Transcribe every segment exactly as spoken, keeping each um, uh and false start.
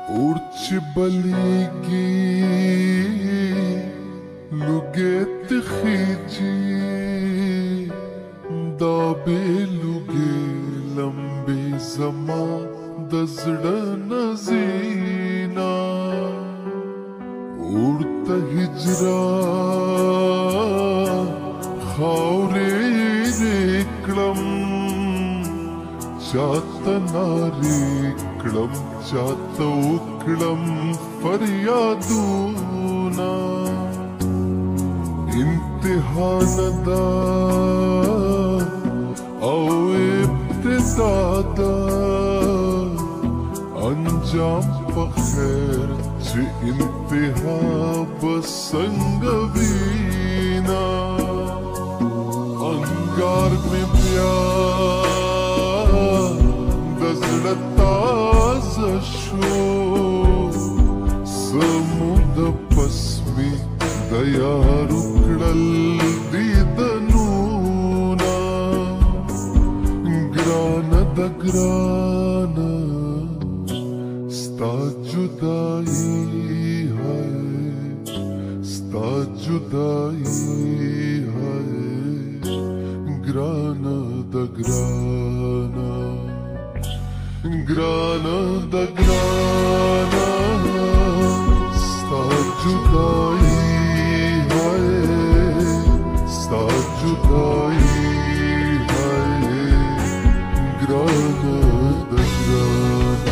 urci baligi luget khiji da be luge lambe zama dazda nazina urta hijra khaure reklam chata nariklam chata uklam faryaduna imtihanada aw ibtidada anjam pa khair ch intiha basangavina angar mein pyar dazda taza sho samud pasmi dayar ukdal didanuna grana da grana sta judai hai sta judai hai grana da grana grana da grana sta judai hai sta judai hai grana da grana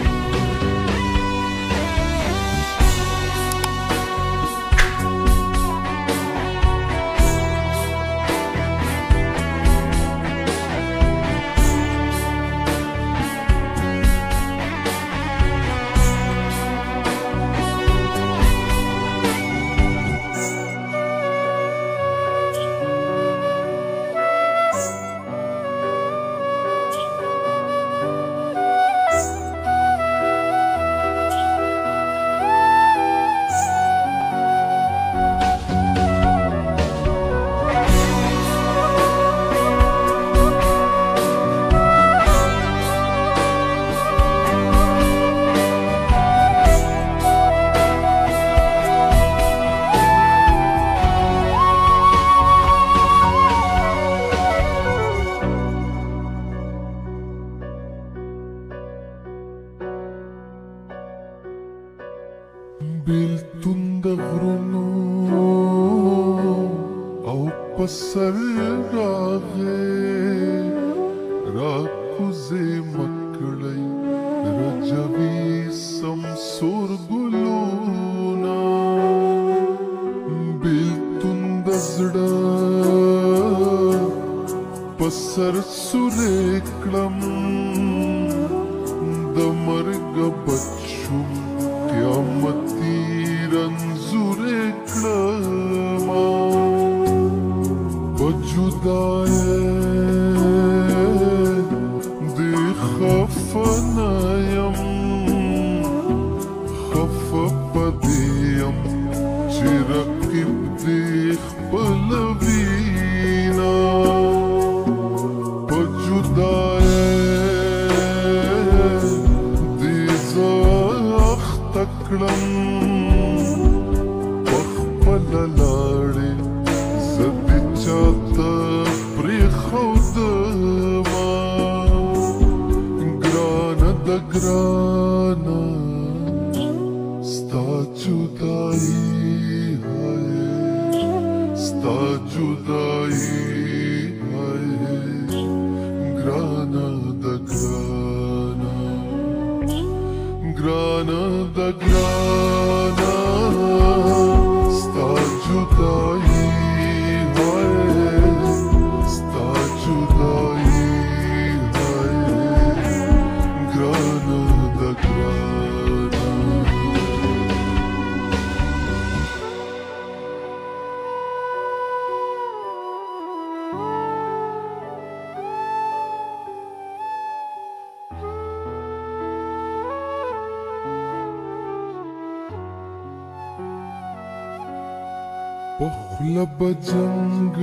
بلتون د غرونو او پسر راغې راکوزې مکړی رجوي سمسور ګلونا بلتون د زړه پسر سورې کړم د مرګ بچوم قیامتی رنزور کلما بجدائے دی خفنایم خف پدیم چی رقیب دی خپلوینا بجدائے دی زاختکلم پخپل لاړې زدی چاته پرېښودما ګرانه د ګرانه ستا جدایي هی ستا جدایي هی ګرانه د ګرانه ګرانه د ګرانه ستا جدایي هی ستا جدایي هی ګرانه د ګرانه پخلا بجنگ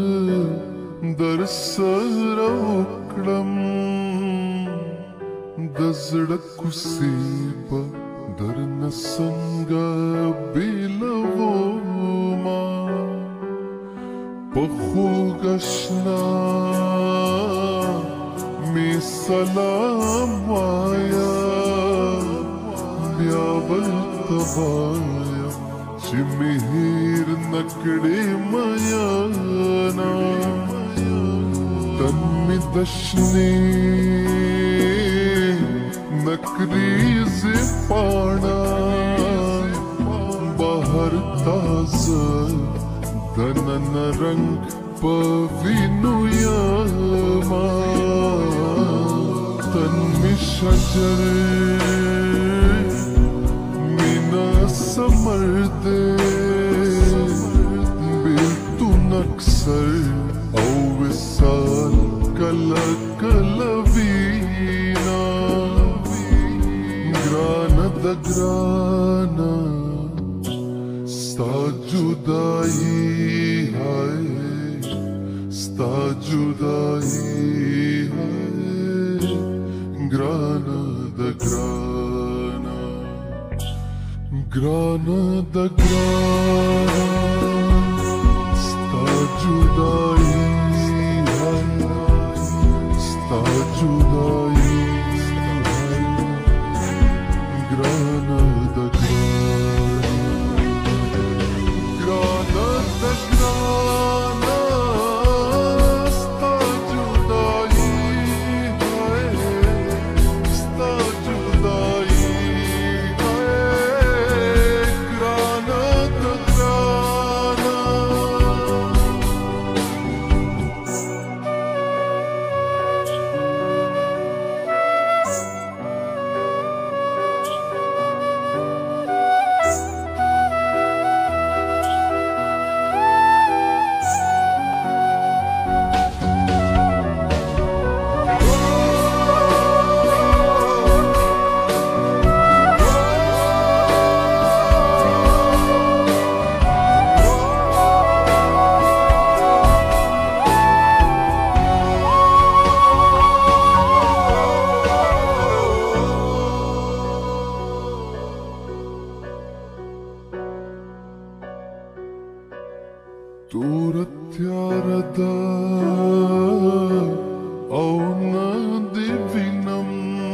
در سر وکړم دزړکوسیبه درنه څنګه بیلومه په خوږ اشنا می سلام وایا بیا ورته وایم چې مې هېر نه کړې میانا تن مې د شنې نکریزې پاڼه بهر تازه دننه رنګ په وینو یما تن مې شجر مینا سمر دې بیلتون اکثر او وصال کله کله وینا ګرانه د ګرانه ستا جدایي هاي ستا جدایي هاي ګرانه د ګرانه ګرانه د ګرانه ستا جدایي هاي ستا جدایي هاي ګرانه د تور تیاره ده او نه دې وینم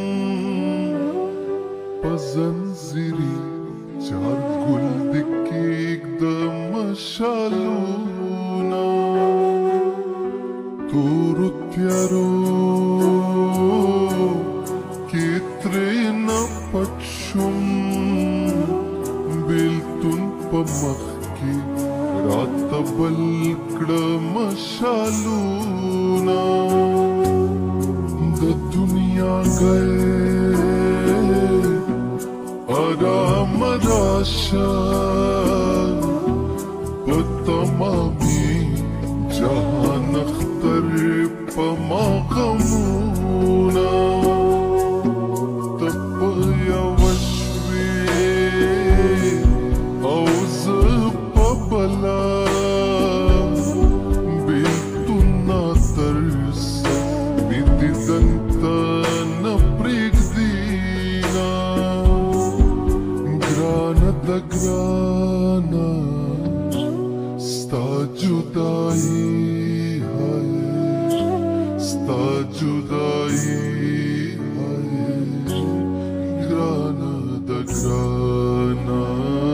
په زنځیري چار ګل د کېږدم مشالونه تورو تیارو کې ترې نه پټ شوم بیلتون په مخ کې راته بل کړه مشالونه د دنیا گئے آرام راشه په تمامي جهان اختر په ما غمونه ته په یوه شوې او زه په بله بیلتونه تر څه مې دیدن ته نه پرېږدي ګرانه د ګرانه ستا جدایي هاي ستا جدایي هاي ګرانه د ګرانه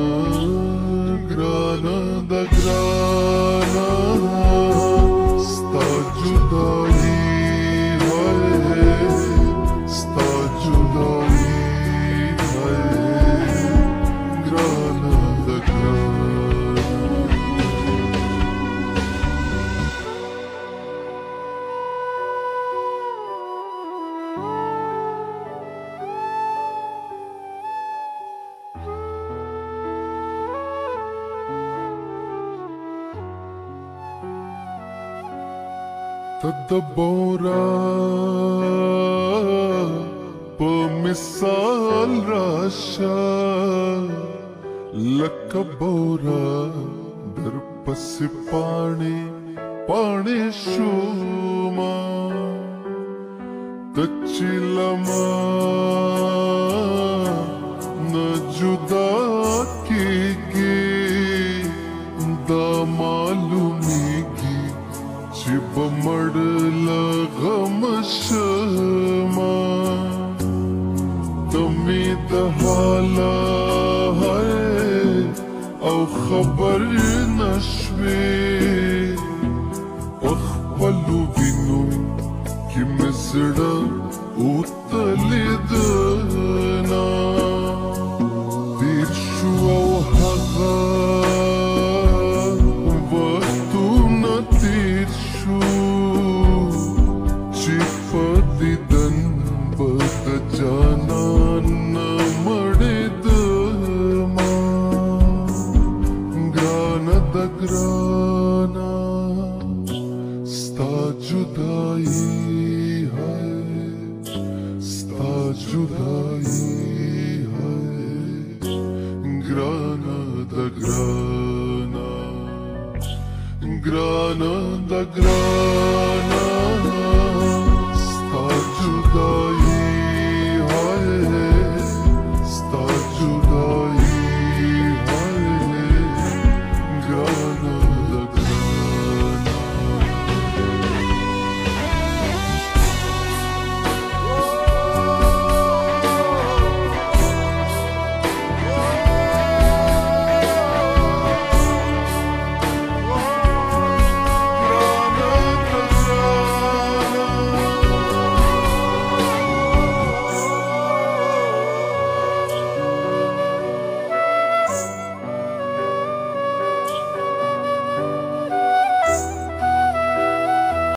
ګرانه د ګرانه ستا جدایي هاي ستا جدایي هاي ګرانه د ګرانه ته د بورا په مثال راشه لکه بورا در پسې پاڼې پاڼې شوما ته दचिलमा न जुदा कीगी दा मालूमीगी चिब मडल गमशमा तमी दहाला है औ खबर नशवे पखपलू विनु कि मिसड़ा उतलिदना तीर्शु औ हगा वतु न तीर्शु चिपदिदन बद जाना न मड़िदमा ग्राना द ग्राना sta जुदाई है sta जुदाई है grana da grana grana da grana